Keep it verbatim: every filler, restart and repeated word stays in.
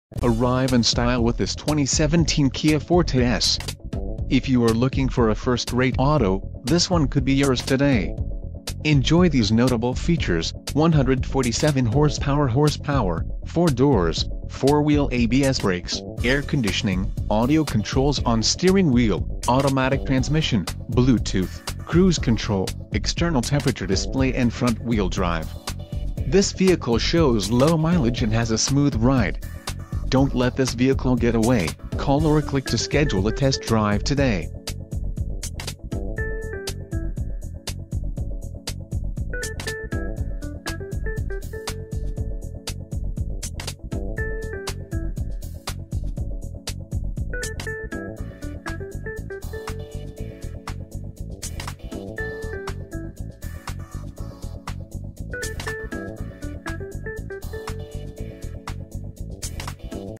Arrive in style with this twenty seventeen Kia Forte S. If you are looking for a first-rate auto, this one could be yours today. Enjoy these notable features: one hundred forty-seven horsepower horsepower, four doors, four-wheel A B S brakes, air conditioning, audio controls on steering wheel, automatic transmission, Bluetooth, cruise control, external temperature display and front-wheel drive. This vehicle shows low mileage and has a smooth ride. Don't let this vehicle get away. Call or click to schedule a test drive today.